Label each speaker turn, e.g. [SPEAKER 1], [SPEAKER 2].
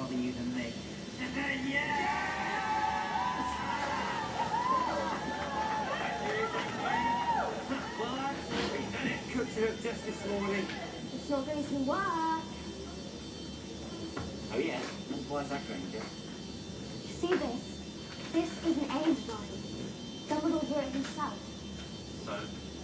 [SPEAKER 1] bother you than me. What? We've done it. Cooked it up just this morning.
[SPEAKER 2] It's not going to work.
[SPEAKER 1] Oh yeah? Why is that going to?
[SPEAKER 2] You see this? This is an age line. Dumbledore drew it himself.
[SPEAKER 1] So?